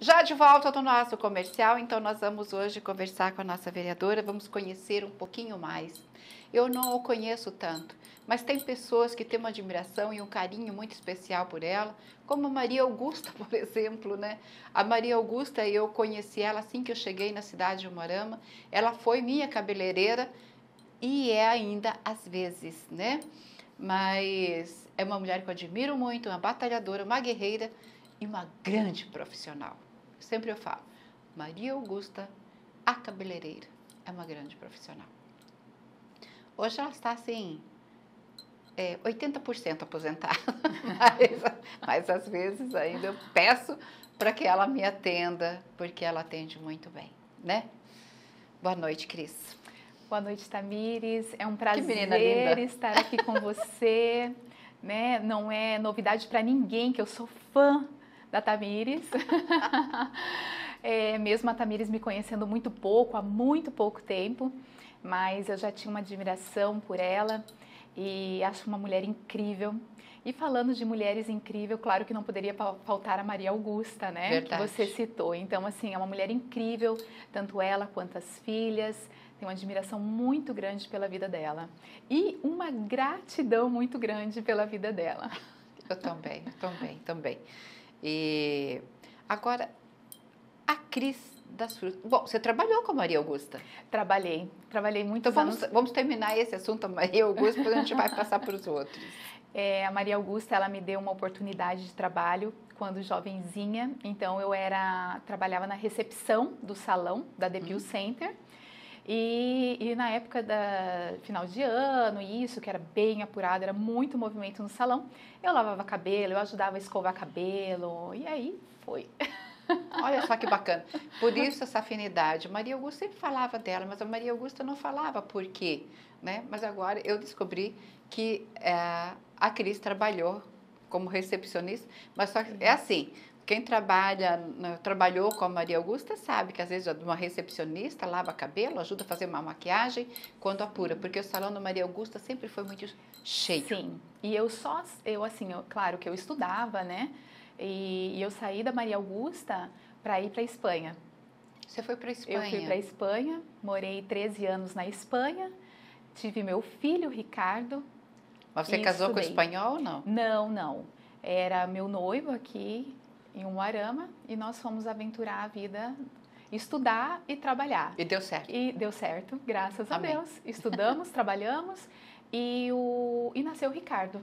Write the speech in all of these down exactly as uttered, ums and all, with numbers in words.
Já de volta do nosso comercial, então nós vamos hoje conversar com a nossa vereadora, vamos conhecer um pouquinho mais. Eu não o conheço tanto, mas tem pessoas que têm uma admiração e um carinho muito especial por ela, como a Maria Augusta, por exemplo, né? A Maria Augusta, eu conheci ela assim que eu cheguei na cidade de Umuarama, ela foi minha cabeleireira e é ainda às vezes, né? Mas é uma mulher que eu admiro muito, uma batalhadora, uma guerreira e uma grande profissional. Sempre eu falo, Maria Augusta, a cabeleireira, é uma grande profissional. Hoje ela está assim, é, oitenta por cento aposentada, mas, mas às vezes ainda eu peço para que ela me atenda, porque ela atende muito bem, né? Boa noite, Cris. Boa noite, Tamires. É um prazer estar aqui com você. Né? Não é novidade para ninguém que eu sou fã da Tamires. É, mesmo a Tamires me conhecendo muito pouco, há muito pouco tempo, mas eu já tinha uma admiração por ela e acho uma mulher incrível. E falando de mulheres incríveis, claro que não poderia faltar a Maria Augusta, né? Verdade. Que você citou. Então, assim, é uma mulher incrível, tanto ela quanto as filhas. Tenho uma admiração muito grande pela vida dela. E uma gratidão muito grande pela vida dela. Eu também, eu também, também. E agora, a Cris das frutas. Bom, você trabalhou com a Maria Augusta? Trabalhei, trabalhei muitos então vamos, anos. Vamos terminar esse assunto, a Maria Augusta, depois a gente vai passar para os outros. É, a Maria Augusta, ela me deu uma oportunidade de trabalho quando jovenzinha. Então, eu era, trabalhava na recepção do salão da The Peel hum. Center. E, e na época da final de ano, isso, que era bem apurado, era muito movimento no salão, eu lavava cabelo, eu ajudava a escovar cabelo, e aí foi. Olha só que bacana. Por isso essa afinidade. Maria Augusta sempre falava dela, mas a Maria Augusta não falava por quê, né? Mas agora eu descobri que é, a Cris trabalhou como recepcionista, mas só que é assim, quem trabalha, trabalhou com a Maria Augusta sabe que às vezes uma recepcionista lava cabelo, ajuda a fazer uma maquiagem quando apura, porque o salão da Maria Augusta sempre foi muito cheio. Sim, e eu só, eu assim, eu, claro que eu estudava, né? E, e eu saí da Maria Augusta para ir para a Espanha. Você foi para a Espanha? Eu fui para a Espanha, morei treze anos na Espanha, tive meu filho, Ricardo. Mas você casou estudei. com espanhol ou não? Não, não. Era meu noivo aqui em Umuarama e nós fomos aventurar a vida, estudar e trabalhar. E deu certo? E deu certo, graças Amém. a Deus. Estudamos, trabalhamos e, o, e nasceu o Ricardo.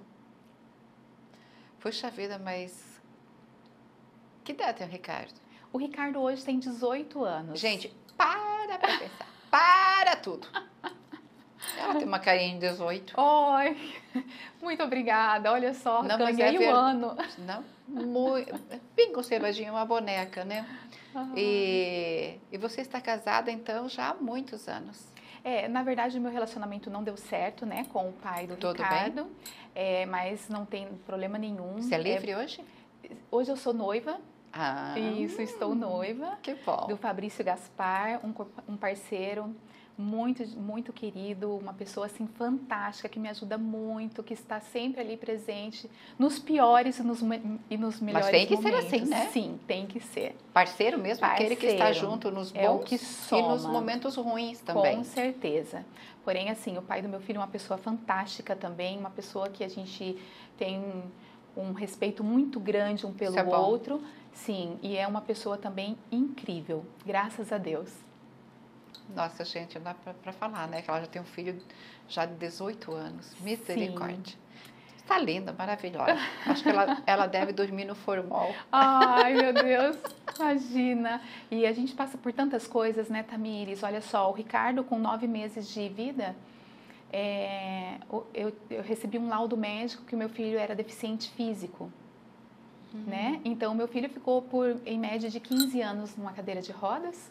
Puxa vida, mas que idade tem o Ricardo? O Ricardo hoje tem dezoito anos. Gente, para pra pensar. Para tudo. Ela tem uma carinha de dezoito. Oi, muito obrigada. Olha só, não, ganhei o é ano. Não, muito, bem conservadinha, uma boneca, né? Uhum. E, e você está casada, então, já há muitos anos. É, na verdade, o meu relacionamento não deu certo, né, com o pai do Tudo Ricardo. Bem? É, mas não tem problema nenhum. Você é livre é, hoje? Hoje eu sou noiva. Ah, Isso, estou noiva. Que bom. Do Fabrício Gaspar, um, um parceiro muito, muito querido, uma pessoa assim fantástica, que me ajuda muito, que está sempre ali presente, nos piores e nos, e nos melhores momentos. Mas tem que momentos. ser assim, né? Sim, tem que ser. Parceiro mesmo, Parceiro, aquele que está junto nos bons é o que soma, e nos momentos ruins também. Com certeza. Porém, assim, o pai do meu filho é uma pessoa fantástica também, uma pessoa que a gente tem um respeito muito grande um pelo Isso é bom. outro. Sim, e é uma pessoa também incrível, graças a Deus. Nossa, gente, não dá para falar, né? Que ela já tem um filho já de dezoito anos. Misericórdia. Está linda, maravilhosa. Acho que ela, ela deve dormir no formol. Ai, meu Deus, imagina. E a gente passa por tantas coisas, né, Tamires? Olha só, o Ricardo, com nove meses de vida, é, eu, eu recebi um laudo médico que o meu filho era deficiente físico. Uhum. Né? Então, meu filho ficou por, em média, de quinze anos numa cadeira de rodas.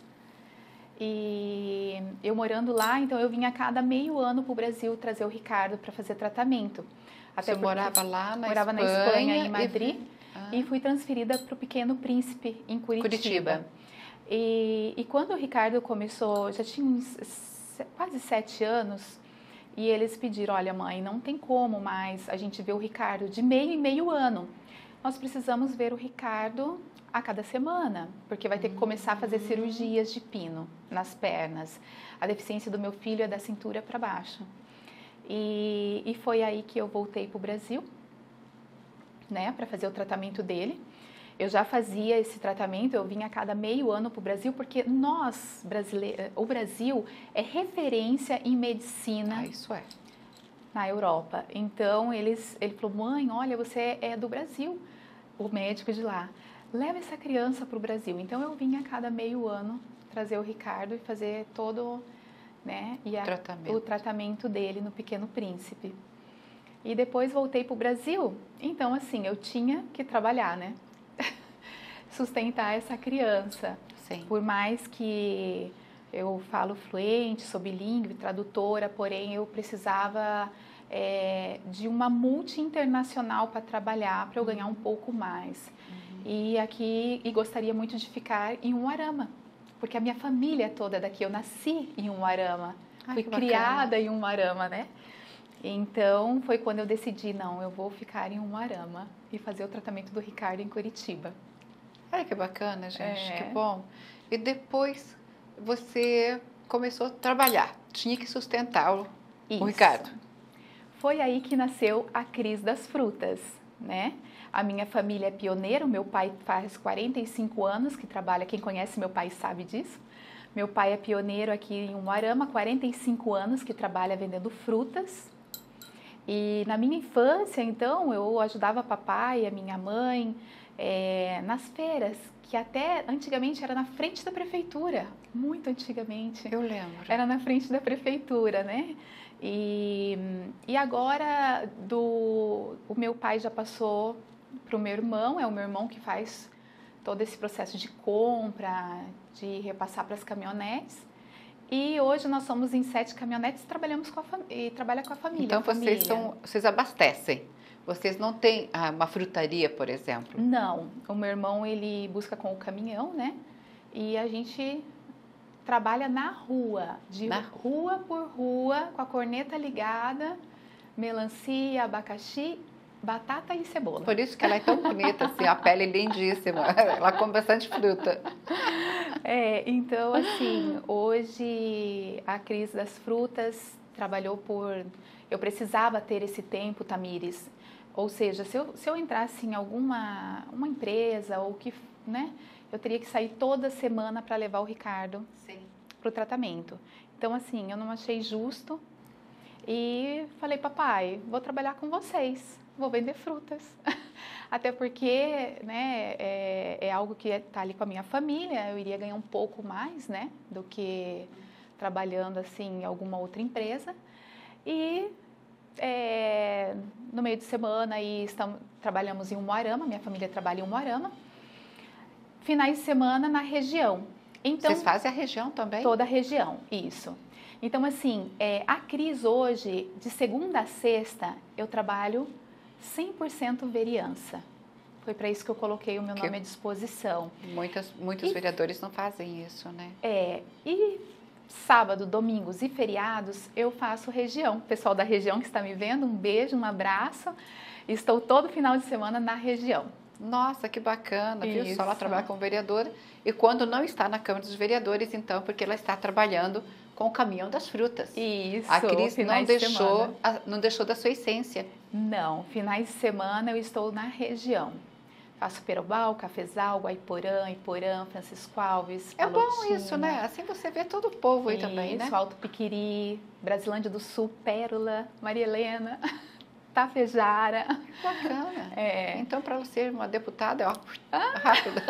E eu morando lá, então eu vinha a cada meio ano para o Brasil trazer o Ricardo para fazer tratamento. Até Você morava lá na morava Espanha? Morava na Espanha, em Madrid, e, ah. e fui transferida para o Pequeno Príncipe, em Curitiba. Curitiba. E, e quando o Ricardo começou, já tinha uns quase sete anos, e eles pediram, olha mãe, não tem como mais a gente ver o Ricardo de meio em meio ano. Nós precisamos ver o Ricardo a cada semana, porque vai ter que começar a fazer cirurgias de pino nas pernas. A deficiência do meu filho é da cintura para baixo. E, e foi aí que eu voltei para o Brasil, né, para fazer o tratamento dele. Eu já fazia esse tratamento, eu vinha a cada meio ano para o Brasil, porque nós, brasileiros, o Brasil é referência em medicina. Ah, isso é. Na Europa. Então, eles, ele falou, mãe, olha, você é do Brasil, o médico de lá. Leva essa criança para o Brasil. Então, eu vinha a cada meio ano trazer o Ricardo e fazer todo, né, e a, tratamento. o tratamento dele no Pequeno Príncipe. E depois voltei para o Brasil. Então, assim, eu tinha que trabalhar, né? Sustentar essa criança. Sim. Por mais que eu falo fluente, sou bilíngue, tradutora, porém eu precisava é, de uma multi-internacional para trabalhar, para eu ganhar um pouco mais. Uhum. E aqui, e gostaria muito de ficar em Umuarama, porque a minha família é toda daqui, eu nasci em Umuarama, Ai, fui criada em Umuarama, né? Então, foi quando eu decidi, não, eu vou ficar em Umuarama e fazer o tratamento do Ricardo em Curitiba. Ai, que bacana, gente, É. que bom. E depois você começou a trabalhar, tinha que sustentar o, o Ricardo. Foi aí que nasceu a Cris das Frutas, né? A minha família é pioneira, o meu pai faz quarenta e cinco anos que trabalha, quem conhece meu pai sabe disso. Meu pai é pioneiro aqui em Umuarama, quarenta e cinco anos que trabalha vendendo frutas. E na minha infância, então, eu ajudava papai e a minha mãe é, nas feiras, que até antigamente era na frente da prefeitura, muito antigamente. Eu lembro. Era na frente da prefeitura, né? E, e agora do, o meu pai já passou para o meu irmão, é o meu irmão que faz todo esse processo de compra, de repassar para as caminhonetes. E hoje nós somos em sete caminhonetes e trabalhamos com a, e trabalha com a família. Então a vocês, família. São, vocês abastecem? Vocês não têm ah, uma frutaria, por exemplo? Não, o meu irmão ele busca com o caminhão, né? E a gente trabalha na rua, de na rua por rua, com a corneta ligada, melancia, abacaxi, batata e cebola. Por isso que ela é tão bonita, assim, a pele é lindíssima, ela come bastante fruta. É, então assim, hoje a Cris das Frutas trabalhou por... Eu precisava ter esse tempo, Tamires. Ou seja, se eu, se eu entrasse em alguma uma empresa ou que, né, eu teria que sair toda semana para levar o Ricardo para o tratamento. Então, assim, eu não achei justo e falei, papai, vou trabalhar com vocês, vou vender frutas. Até porque, né, é, é algo que está ali com a minha família, eu iria ganhar um pouco mais, né, do que trabalhando, assim, em alguma outra empresa. E... É, no meio de semana aí estamos, trabalhamos em Umuarama, minha família trabalha em Umuarama. Finais de semana na região. Então, vocês fazem a região também? Toda a região, isso. Então, assim, é, a Cris hoje, de segunda a sexta, eu trabalho cem por cento vereança. Foi para isso que eu coloquei o meu que nome à disposição. Muitas, muitos e, vereadores não fazem isso, né? É, e... sábado, domingos e feriados, eu faço região. Pessoal da região que está me vendo, um beijo, um abraço. Estou todo final de semana na região. Nossa, que bacana, viu? Isso. Só ela trabalha como vereadora. E quando não está na Câmara dos Vereadores, então, porque ela está trabalhando com o caminhão das frutas. Isso, a Cris não de deixou, a, não deixou da sua essência. Não, finais de semana eu estou na região. Faço Perobal, Cafezal, Guaiporã, Iporã, Francisco Alves, É Palotina. bom isso, né? Assim você vê todo o povo aí isso, também, né? Isso, Alto Piquiri, Brasilândia do Sul, Pérola, Maria Helena, Tafejara. Que bacana. É. Então, para você, uma deputada, ó, ah. rápida.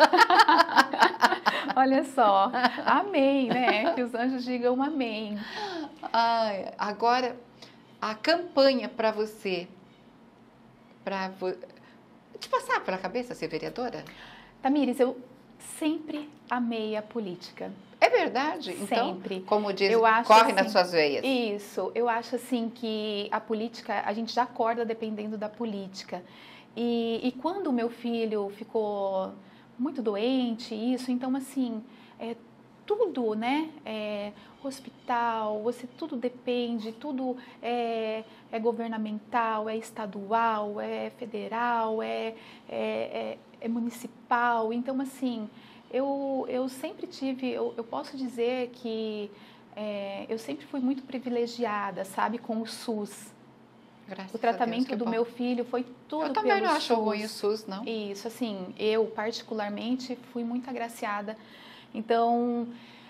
Olha só, amém, né? Que os anjos digam amém. Ai, agora, a campanha para você, para vo... te passar pela cabeça ser vereadora? Tamires, eu sempre amei a política. É verdade? Sempre. Então, como diz, eu acho corre assim, nas suas veias. Isso. Eu acho assim que a política, a gente já acorda dependendo da política. E, e quando o meu filho ficou muito doente, isso, então assim, é, tudo, né? É, hospital, você tudo depende, tudo é, é governamental, é estadual, é federal, é, é, é é municipal. Então, assim, eu, eu sempre tive, eu, eu posso dizer que é, eu sempre fui muito privilegiada, sabe, com o SUS. Graças O tratamento a Deus, do bom. meu filho foi tudo Eu também pelo não acho SUS. ruim o SUS, não. Isso, assim, eu particularmente fui muito agraciada. Então,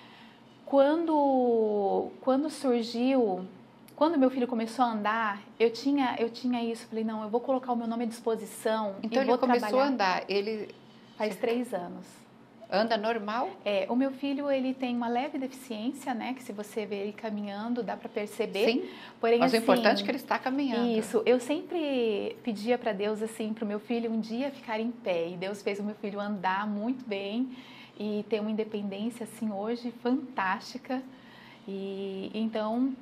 quando, quando surgiu, quando meu filho começou a andar, eu tinha, eu tinha isso, falei, não, eu vou colocar o meu nome à disposição Então e ele vou começou trabalhar. a andar, ele Faz três anos. anda normal? É, o meu filho, ele tem uma leve deficiência, né, que se você vê ele caminhando, dá para perceber. Sim, Porém, mas assim, o importante é que ele está caminhando. Isso, eu sempre pedia para Deus, assim, para o meu filho um dia ficar em pé, e Deus fez o meu filho andar muito bem e ter uma independência, assim, hoje fantástica. E então,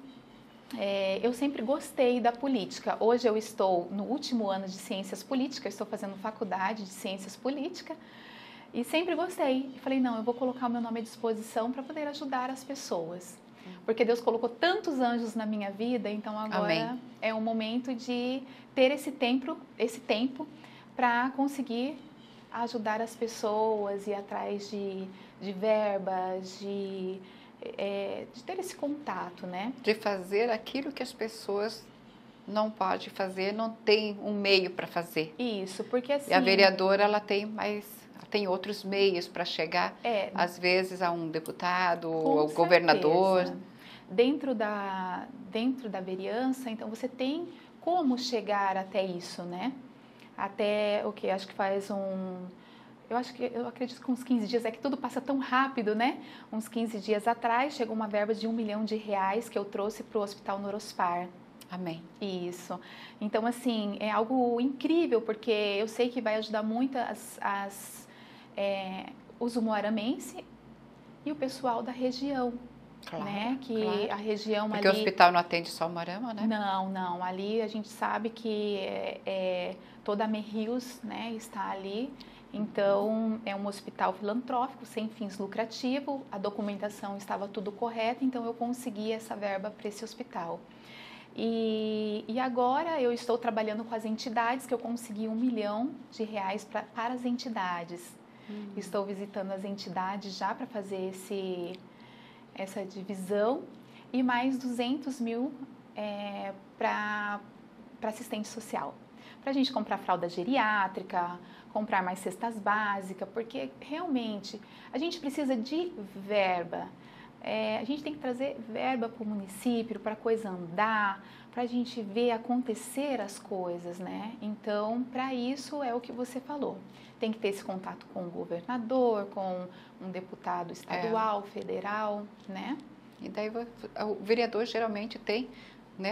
é, eu sempre gostei da política. Hoje eu estou no último ano de Ciências Políticas, estou fazendo faculdade de Ciências Políticas, e sempre gostei. E falei, não, eu vou colocar o meu nome à disposição para poder ajudar as pessoas. Porque Deus colocou tantos anjos na minha vida, então agora Amém. É o momento de ter esse tempo, esse tempo para conseguir ajudar as pessoas, ir atrás de, de verbas, de, é, de ter esse contato, né? De fazer aquilo que as pessoas não podem fazer, não tem um meio para fazer. Isso, porque assim... E a vereadora, ela tem mais... tem outros meios para chegar, é, às vezes, a um deputado ou ao governador. Dentro da, dentro da vereança, então, você tem como chegar até isso, né? Até o que? Acho que faz um... Eu acho que, eu acredito que uns quinze dias, é que tudo passa tão rápido, né? Uns quinze dias atrás, chegou uma verba de um milhão de reais que eu trouxe para o Hospital Norospar. Amém. Isso. Então, assim, é algo incrível, porque eu sei que vai ajudar muito as, as, é, os umuaramenses e o pessoal da região. Claro, né? Que claro. a região Porque ali... o hospital não atende só Umuarama, né? Não, não. Ali a gente sabe que é, é, toda a Merrios, né, está ali. Então, é um hospital filantrópico, sem fins lucrativos. A documentação estava tudo correta, então eu consegui essa verba para esse hospital. E, e agora eu estou trabalhando com as entidades, que eu consegui um milhão de reais pra, para as entidades. Hum. Estou visitando as entidades já para fazer esse... essa divisão e mais duzentos mil é, para assistente social. Para a gente comprar fralda geriátrica, comprar mais cestas básicas, porque realmente a gente precisa de verba. É, a gente tem que trazer verba para o município, para a coisa andar, para a gente ver acontecer as coisas, né? Então, para isso é o que você falou. Tem que ter esse contato com o governador, com um deputado estadual, é. federal, né? E daí o vereador geralmente tem, né?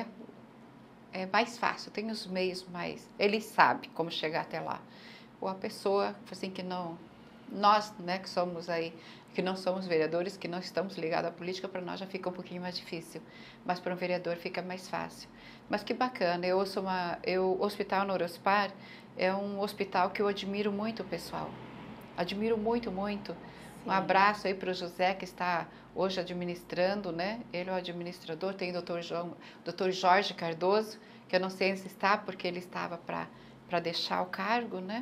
É mais fácil, tem os meios mais... Ele sabe como chegar até lá. Ou a pessoa, assim, que não... Nós, né, que somos aí, que não somos vereadores, que não estamos ligados à política, para nós já fica um pouquinho mais difícil. Mas para um vereador fica mais fácil. Mas que bacana, eu sou uma... Eu, o Hospital Norospar é um hospital que eu admiro muito, pessoal. Admiro muito, muito. Sim. Um abraço aí para o José, que está hoje administrando, né? Ele é o administrador, tem o doutor João, doutor Jorge Cardoso, que eu não sei se está, porque ele estava para para deixar o cargo, né?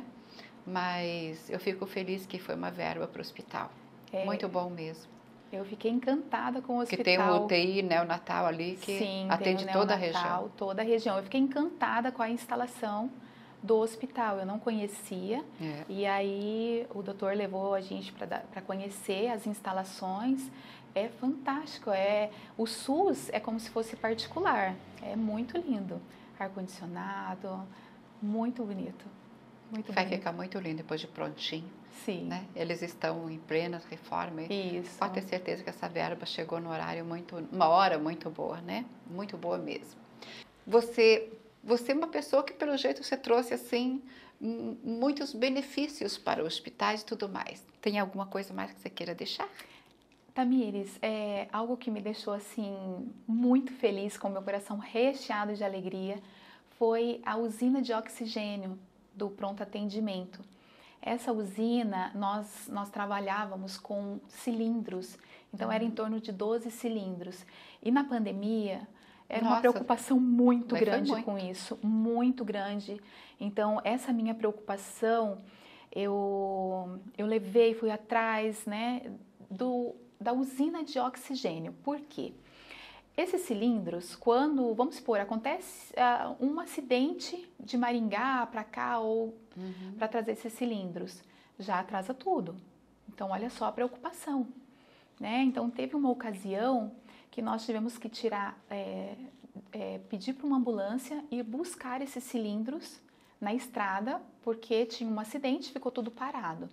Mas eu fico feliz que foi uma verba para o hospital. É, muito bom mesmo. Eu fiquei encantada com o hospital. Que tem o U T I neonatal ali, que Sim, atende tem o toda a neonatal, região. toda a região. Eu fiquei encantada com a instalação do hospital, eu não conhecia. É. E aí o doutor levou a gente para conhecer as instalações. É fantástico. É, o SUS é como se fosse particular. É muito lindo. Ar-condicionado, muito bonito. Muito Vai bonito. ficar muito lindo depois de prontinho. Sim. Né? Eles estão em plena reforma. Isso. Pode ter certeza que essa verba chegou no horário muito, uma hora muito boa, né? Muito boa mesmo. Você, você é uma pessoa que, pelo jeito, você trouxe assim muitos benefícios para os hospitais e tudo mais. Tem alguma coisa mais que você queira deixar? Tamires, é algo que me deixou assim muito feliz, com meu coração recheado de alegria, foi a usina de oxigênio do pronto atendimento. Essa usina, nós, nós trabalhávamos com cilindros, então uhum. era em torno de doze cilindros. E na pandemia, era Nossa, uma preocupação muito grande muito. com isso, muito grande. Então, essa minha preocupação, eu, eu levei, fui atrás, né, do, da usina de oxigênio. Por quê? Esses cilindros, quando, vamos supor, acontece uh, um acidente de Maringá para cá ou uhum. para trazer esses cilindros, já atrasa tudo. Então, olha só a preocupação, né? Então, teve uma ocasião que nós tivemos que tirar, é, é, pedir para uma ambulância e buscar esses cilindros na estrada, porque tinha um acidente, ficou tudo parado.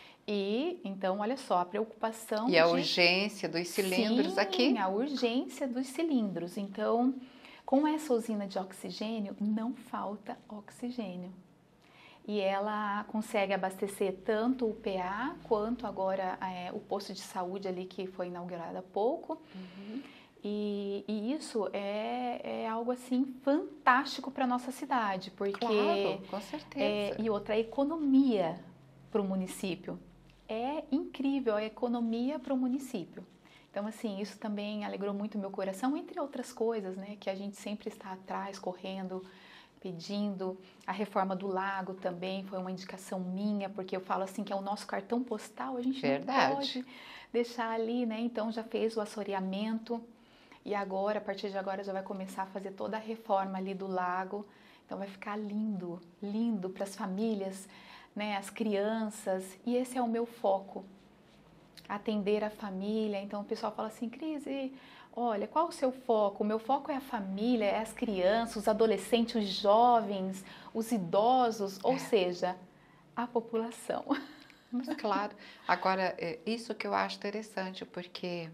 E, então, olha só, a preocupação... E a de... urgência dos cilindros Sim, aqui? Sim, a urgência dos cilindros. Então, com essa usina de oxigênio, não falta oxigênio. E ela consegue abastecer tanto o P A, quanto agora é, o posto de saúde ali que foi inaugurado há pouco. Uhum. E, e isso é, é algo, assim, fantástico para a nossa cidade. Porque, claro, com certeza. É, e outra, economia para o município. É incrível a economia para o município. Então, assim, isso também alegrou muito o meu coração, entre outras coisas, né? Que a gente sempre está atrás, correndo, pedindo. A reforma do lago também foi uma indicação minha, porque eu falo assim que é o nosso cartão postal, a gente Verdade. Não pode deixar ali, né? Então, já fez o assoreamento e agora, a partir de agora, já vai começar a fazer toda a reforma ali do lago. Então, vai ficar lindo, lindo para as famílias, né, as crianças, e esse é o meu foco, atender a família. Então o pessoal fala assim, Cris, olha, qual o seu foco? O meu foco é a família, é as crianças, os adolescentes, os jovens, os idosos, ou é. seja, a população. Mas claro, agora é isso que eu acho interessante, porque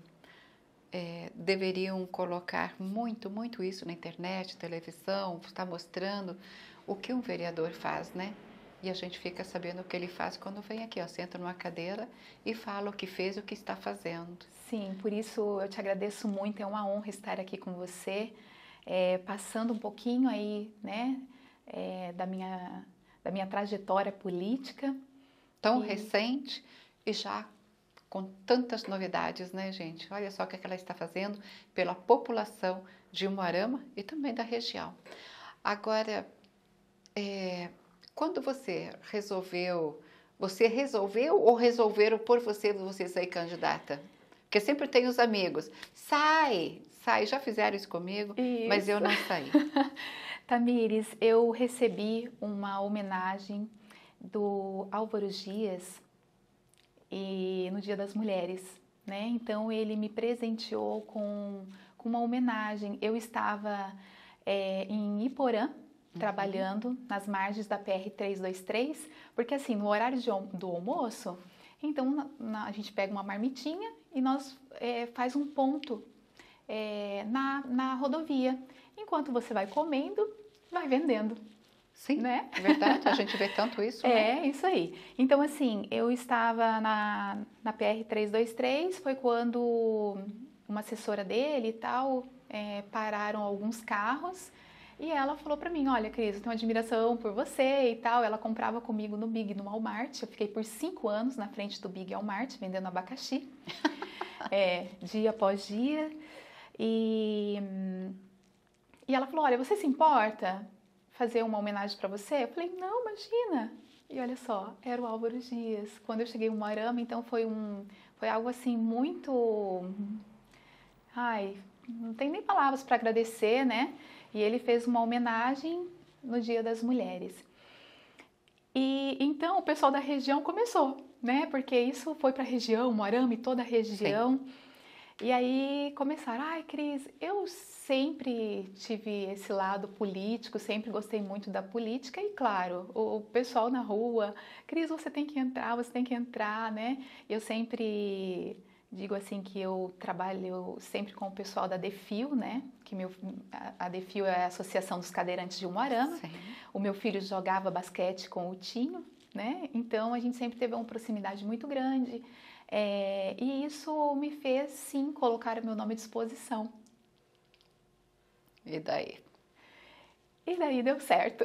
é, deveriam colocar muito, muito isso na internet, televisão, está mostrando o que um vereador faz, né? E a gente fica sabendo o que ele faz quando vem aqui, ó, senta numa cadeira e fala o que fez, o que está fazendo. Sim, por isso eu te agradeço muito, é uma honra estar aqui com você, é, passando um pouquinho aí, né, é, da, minha, da minha trajetória política. Tão e... recente e já com tantas novidades, né, gente? Olha só o que ela está fazendo pela população de Umuarama e também da região. Agora, é... quando você resolveu, você resolveu ou resolveram por você, você sair candidata? Porque sempre tem os amigos, sai, sai, já fizeram isso comigo, isso. Mas eu não saí. Tamires, eu recebi uma homenagem do Álvaro Dias e, no Dia das Mulheres, né? Então ele me presenteou com, com uma homenagem. Eu estava é, em Iporã, trabalhando uhum. nas margens da P R trezentos e vinte e três, porque assim, no horário de, do almoço, então na, na, a gente pega uma marmitinha e nós é, faz um ponto é, na, na rodovia. Enquanto você vai comendo, vai vendendo. Sim, né? É verdade, a gente vê tanto isso, né? É, isso aí. Então assim, eu estava na, na P R trezentos e vinte e três, foi quando uma assessora dele e tal, é, pararam alguns carros. E ela falou pra mim, olha, Cris, eu tenho uma admiração por você e tal. Ela comprava comigo no Big e no Walmart. Eu fiquei por cinco anos na frente do Big e Walmart, vendendo abacaxi, é, dia após dia. E, e ela falou, olha, você se importa fazer uma homenagem pra você? Eu falei, não, imagina. E olha só, era o Álvaro Dias. Quando eu cheguei em Umuarama, então foi, um, foi algo assim muito... Ai, não tem nem palavras para agradecer, né? E ele fez uma homenagem no Dia das Mulheres. E então o pessoal da região começou, né? Porque isso foi para a região, Umuarama e toda a região. Sim. E aí começaram, ai, Cris, eu sempre tive esse lado político, sempre gostei muito da política. E claro, o pessoal na rua, Cris, você tem que entrar, você tem que entrar, né? Eu sempre... digo assim que eu trabalho sempre com o pessoal da DEFIO, né? Que meu, a DEFIO é a Associação dos Cadeirantes de Umuarama. Sim. O meu filho jogava basquete com o Tinho, né? Então a gente sempre teve uma proximidade muito grande. É, e isso me fez, sim, colocar o meu nome à disposição. E daí? E daí deu certo.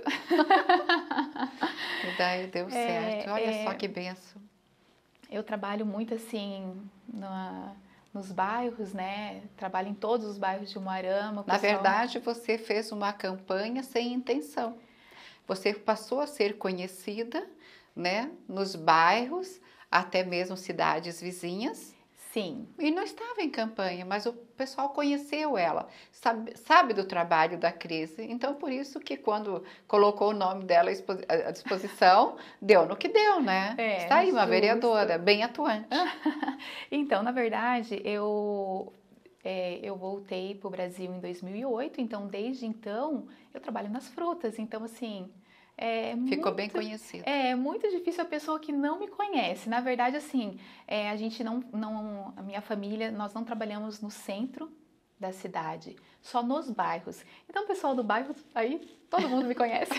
E daí deu certo. É, Olha é... só que benção. Eu trabalho muito assim na, nos bairros, né? Trabalho em todos os bairros de Umuarama. Na verdade, você fez uma campanha sem intenção. Você passou a ser conhecida né, nos bairros, até mesmo cidades vizinhas. Sim. E não estava em campanha, mas o pessoal conheceu ela, sabe, sabe do trabalho da Cris. Então, por isso que quando colocou o nome dela à disposição, deu no que deu, né? É, Está aí uma justo. vereadora bem atuante. Então, na verdade, eu, é, eu voltei para o Brasil em dois mil e oito, então, desde então, eu trabalho nas frutas. Então, assim... É Ficou muito, bem conhecido. É muito difícil a pessoa que não me conhece. Na verdade, assim, é, a gente não, não, a minha família, nós não trabalhamos no centro da cidade, só nos bairros. Então, o pessoal do bairro, aí, todo mundo me conhece.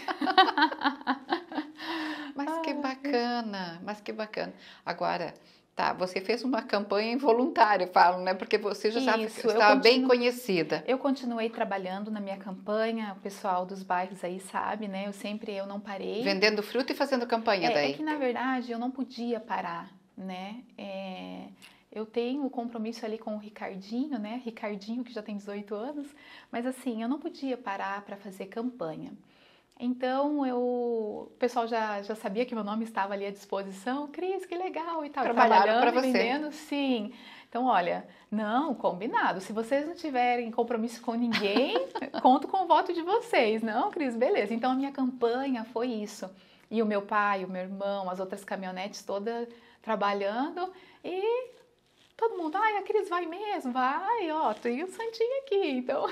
Mas que bacana, mas que bacana. Agora, tá, você fez uma campanha involuntária, falo, né? Porque você já Isso, estava continuo, bem conhecida. Eu continuei trabalhando na minha campanha, o pessoal dos bairros aí sabe, né? Eu sempre, eu não parei. Vendendo fruta e fazendo campanha é, daí. É que, na verdade, eu não podia parar, né? É, eu tenho o compromisso ali com o Ricardinho, né? Ricardinho, que já tem dezoito anos. Mas, assim, eu não podia parar para fazer campanha. Então, eu, o pessoal já, já sabia que meu nome estava ali à disposição. Cris, que legal e tal. Trabalharam para você. Vendendo, sim. Então, olha, não, combinado. Se vocês não tiverem compromisso com ninguém, conto com o voto de vocês. Não, Cris, beleza. Então, a minha campanha foi isso. E o meu pai, o meu irmão, as outras caminhonetes todas trabalhando e todo mundo, ai, a Cris vai mesmo? Vai, ó, tem o Santinho aqui, então...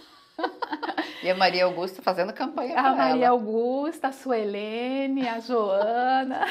E a Maria Augusta fazendo campanha para ela. A Maria ela. Augusta, a Suelene, a Joana,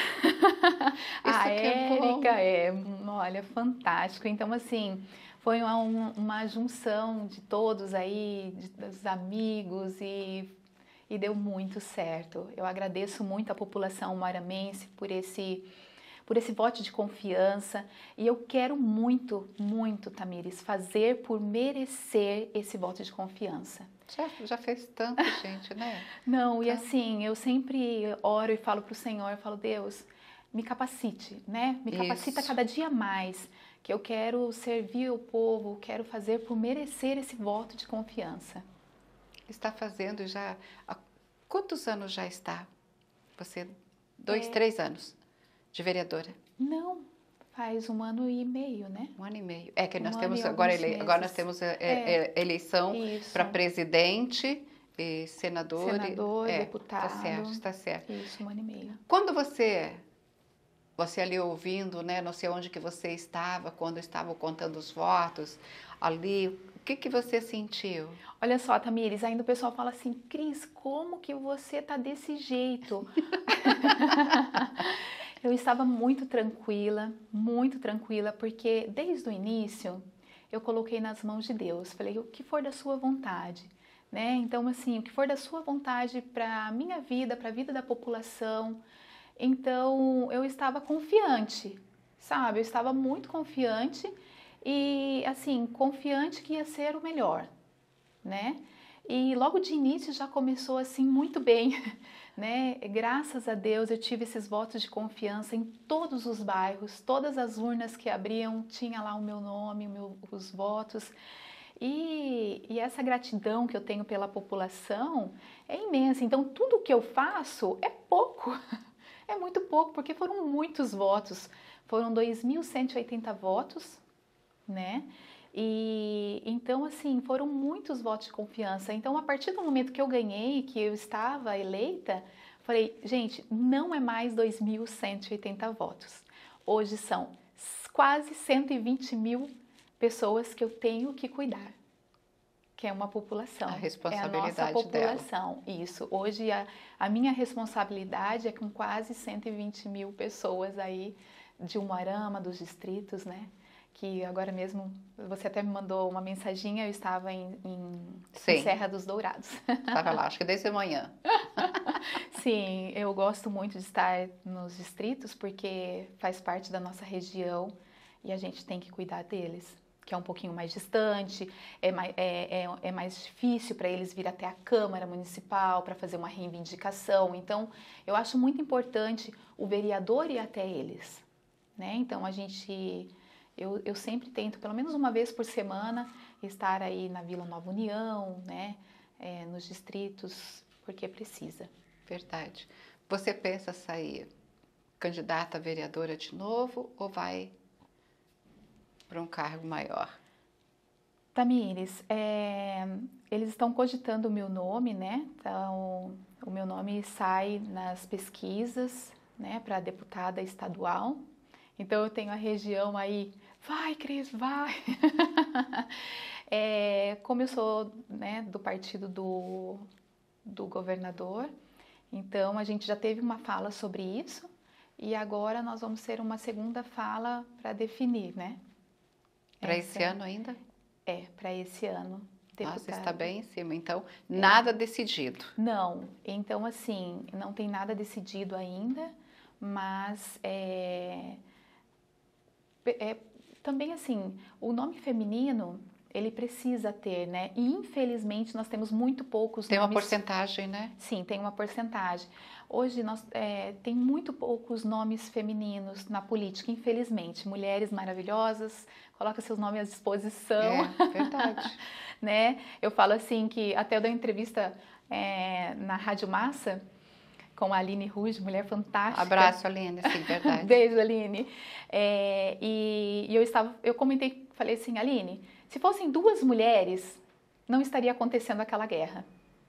a Érica, é, olha, fantástico. Então, assim, foi uma, uma junção de todos aí, de, dos amigos e, e deu muito certo. Eu agradeço muito a população maramense por esse... por esse voto de confiança, e eu quero muito, muito, Tamires, fazer por merecer esse voto de confiança. Já, já fez tanto, gente, né? Não, e Tá. assim, eu sempre oro e falo para o Senhor, eu falo, Deus, me capacite, né? Me capacita Isso. cada dia mais, que eu quero servir o povo, quero fazer por merecer esse voto de confiança. Está fazendo já... Há quantos anos já está? Você, dois, É... três anos de vereadora? Não, faz um ano e meio, né? Um ano e meio. É que um nós ano temos e agora, alguns ele, agora nós meses. temos é, É, é, eleição para presidente, e senador, senador, e, é, deputado. Está certo, está certo. Isso, um ano e meio. Quando você, você ali ouvindo, né, não sei onde que você estava, quando estavam contando os votos, ali, o que que você sentiu? Olha só, Tamires, ainda o pessoal fala assim, Cris, como que você tá desse jeito? Eu estava muito tranquila, muito tranquila, porque desde o início eu coloquei nas mãos de Deus. Falei, o que for da sua vontade, né? Então, assim, o que for da sua vontade para a minha vida, para a vida da população. Então, eu estava confiante, sabe? Eu estava muito confiante e, assim, confiante que ia ser o melhor, né? E logo de início já começou assim muito bem, né? Graças a Deus eu tive esses votos de confiança em todos os bairros, todas as urnas que abriam tinha lá o meu nome, o meu, os votos. E, e essa gratidão que eu tenho pela população é imensa. Então tudo que eu faço é pouco, é muito pouco, porque foram muitos votos, foram dois mil cento e oitenta votos, né? E então, assim, foram muitos votos de confiança. Então, a partir do momento que eu ganhei, que eu estava eleita, falei, gente, não é mais dois mil cento e oitenta votos. Hoje são quase cento e vinte mil pessoas que eu tenho que cuidar, que é uma população. A responsabilidade é a nossa população. Dela. Isso. Hoje, a, a minha responsabilidade é com quase cento e vinte mil pessoas aí de Umuarama, dos distritos, né? Que agora mesmo, você até me mandou uma mensaginha, eu estava em, em, em Serra dos Dourados. Estava lá, acho que desde amanhã. Sim, eu gosto muito de estar nos distritos porque faz parte da nossa região e a gente tem que cuidar deles, que é um pouquinho mais distante, é mais, é, é, é mais difícil para eles vir até a Câmara Municipal para fazer uma reivindicação. Então, eu acho muito importante o vereador ir até eles, né? Então, a gente... Eu, eu sempre tento, pelo menos uma vez por semana, estar aí na Vila Nova União, né, é, nos distritos, porque precisa. Verdade. Você pensa sair candidata a vereadora de novo ou vai para um cargo maior? Tamires, é, eles estão cogitando o meu nome, né? Então, o meu nome sai nas pesquisas, né, para deputada estadual. Então, eu tenho a região aí, vai, Cris, vai! é, como eu sou, né, do partido do, do governador, então a gente já teve uma fala sobre isso e agora nós vamos ter uma segunda fala para definir, né? Para esse ano ainda? É, para esse ano. Nossa, Deputada. está bem em cima. Então, nada é. decidido. Não. Então, assim, não tem nada decidido ainda, mas é, é, também, assim, o nome feminino, ele precisa ter, né? E, infelizmente, nós temos muito poucos tem nomes... Tem uma porcentagem, né? Sim, tem uma porcentagem. Hoje, nós é, tem muito poucos nomes femininos na política, infelizmente. Mulheres maravilhosas, coloca seus nomes à disposição. É, verdade. né? Eu falo assim que até eu dei uma entrevista é, na Rádio Massa com a Aline Ruge, mulher fantástica. Abraço, Aline, sim, verdade. Beijo, Aline. É, e, e eu estava, eu comentei, falei assim, Aline, se fossem duas mulheres, não estaria acontecendo aquela guerra.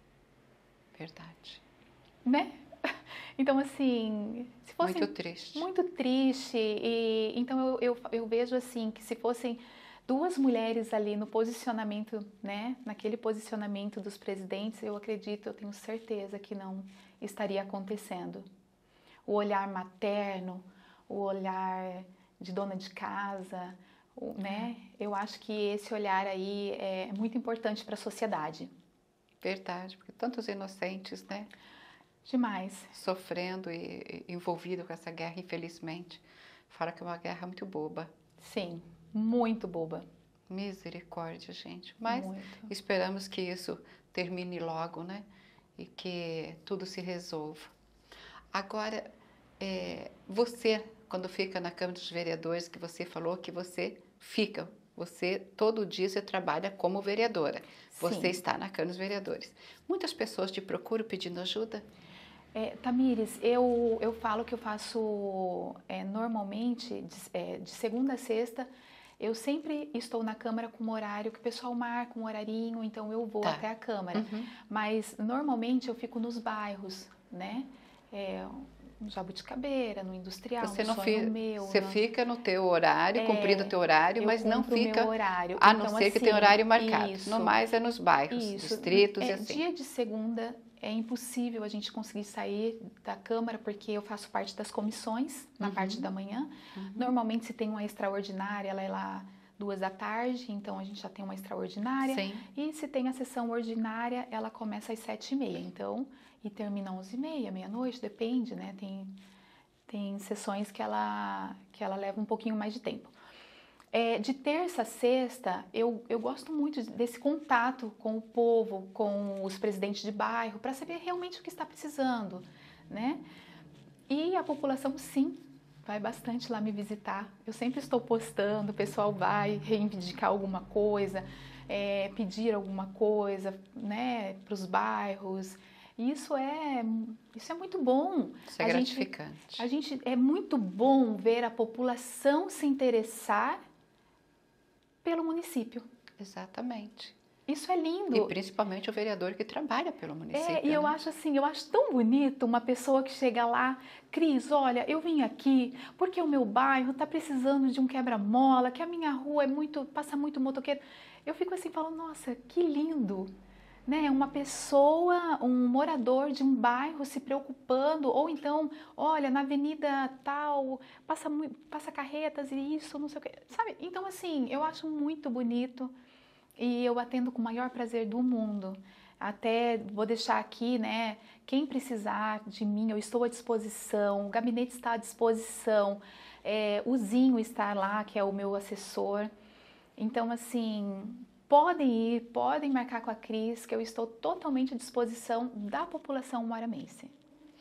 Verdade. Né? Então, assim, se fossem... Muito triste. Muito triste. E, então, eu, eu, eu vejo, assim, que se fossem duas mulheres ali no posicionamento, né? Naquele posicionamento dos presidentes, eu acredito, eu tenho certeza que não estaria acontecendo. O olhar materno, o olhar de dona de casa, o, né? Eu acho que esse olhar aí é muito importante para a sociedade. Verdade, porque tantos inocentes, né? Demais. Sofrendo e envolvido com essa guerra, infelizmente. Fora que é uma guerra muito boba. Sim, muito boba. Misericórdia, gente. Mas muito. Esperamos que isso termine logo, né? E que tudo se resolva. Agora, é, você, quando fica na Câmara dos Vereadores, que você falou que você fica, você todo dia você trabalha como vereadora. Você Sim. está na Câmara dos Vereadores. Muitas pessoas te procuram pedindo ajuda? É, Tamires, eu, eu falo que eu faço é, normalmente, de, é, de segunda a sexta, eu sempre estou na Câmara com um horário que o pessoal marca um horarinho, então eu vou tá. até a Câmara. Uhum. Mas normalmente eu fico nos bairros, né? É, no Jabuticabeira, no Industrial, você no não Sonho fi, Meu. Você no... fica no teu horário, é, cumprindo o teu horário, mas não fica... meu horário. A então, não ser assim, que tenha horário marcado. Isso, no mais é nos bairros, isso, distritos é, e assim. Dia de segunda é impossível a gente conseguir sair da Câmara, porque eu faço parte das comissões na uhum. parte da manhã. Uhum. Normalmente, se tem uma extraordinária, ela é lá duas da tarde, então a gente já tem uma extraordinária. Sim. E se tem a sessão ordinária, ela começa às sete e meia, então, e termina às onze e meia, meia-noite, depende, né? Tem, tem sessões que ela, que ela leva um pouquinho mais de tempo. É, de terça a sexta, eu, eu gosto muito desse contato com o povo, com os presidentes de bairro, para saber realmente o que está precisando, né? E a população, sim, vai bastante lá me visitar. Eu sempre estou postando, o pessoal vai reivindicar alguma coisa, é, pedir alguma coisa, né, para os bairros. Isso é, isso é muito bom. Isso é a gratificante. Gente, a gente, é muito bom ver a população se interessar pelo município. Exatamente. Isso é lindo. E principalmente o vereador que trabalha pelo município. É, e eu né? acho assim, eu acho tão bonito uma pessoa que chega lá, Cris, olha, eu vim aqui porque o meu bairro está precisando de um quebra-mola, que a minha rua é muito, passa muito motoqueiro. Eu fico assim falando, nossa, que lindo, né? Uma pessoa, um morador de um bairro se preocupando, ou então, olha, na avenida tal, passa, passa carretas e isso, não sei o quê, sabe? Então, assim, eu acho muito bonito. E eu atendo com o maior prazer do mundo. Até vou deixar aqui, né? Quem precisar de mim, eu estou à disposição. O gabinete está à disposição. É, o Zinho está lá, que é o meu assessor. Então, assim, podem ir, podem marcar com a Cris, que eu estou totalmente à disposição da população moaramense.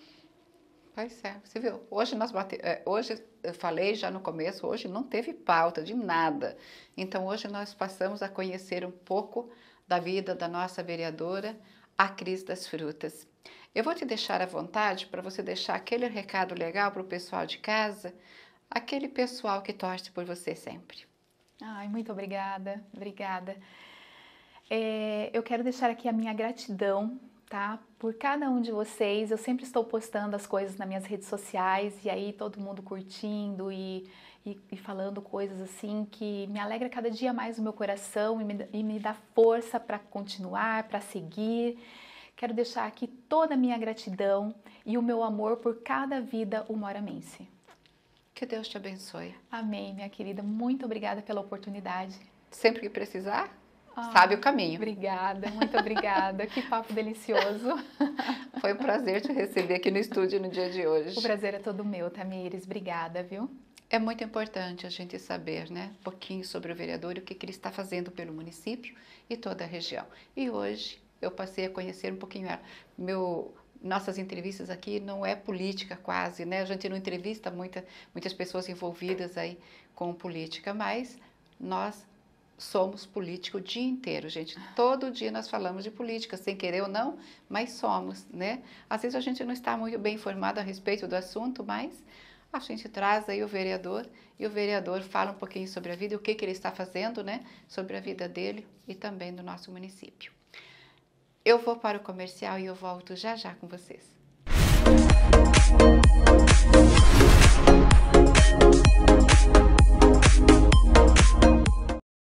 Pois é, você viu, hoje nós bate... hoje eu falei já no começo, hoje não teve pauta de nada, então hoje nós passamos a conhecer um pouco da vida da nossa vereadora, a Cris das Frutas. Eu vou te deixar à vontade para você deixar aquele recado legal para o pessoal de casa, aquele pessoal que torce por você sempre. Ai, muito obrigada, obrigada. É, eu quero deixar aqui a minha gratidão, tá? Por cada um de vocês. Eu sempre estou postando as coisas nas minhas redes sociais e aí todo mundo curtindo e, e, e falando coisas assim que me alegra cada dia mais o meu coração e me, e me dá força para continuar, para seguir. Quero deixar aqui toda a minha gratidão e o meu amor por cada vida umoraменse. Que Deus te abençoe. Amém, minha querida. Muito obrigada pela oportunidade. Sempre que precisar, Ah, sabe o caminho. Obrigada, muito obrigada. Que papo delicioso. Foi um prazer te receber aqui no estúdio no dia de hoje. O prazer é todo meu, Tamires. Obrigada, viu? É muito importante a gente saber, né, um pouquinho sobre o vereador e o que, que ele está fazendo pelo município e toda a região. E hoje eu passei a conhecer um pouquinho ela. Meu, nossas entrevistas aqui não é política quase, né? A gente não entrevista muita, muitas pessoas envolvidas aí com política, mas nós somos políticos o dia inteiro, gente. Todo dia nós falamos de política, sem querer ou não, mas somos, né? Às vezes a gente não está muito bem informado a respeito do assunto, mas a gente traz aí o vereador e o vereador fala um pouquinho sobre a vida, o que, que ele está fazendo, né? Sobre a vida dele e também do nosso município. Eu vou para o comercial e eu volto já já com vocês.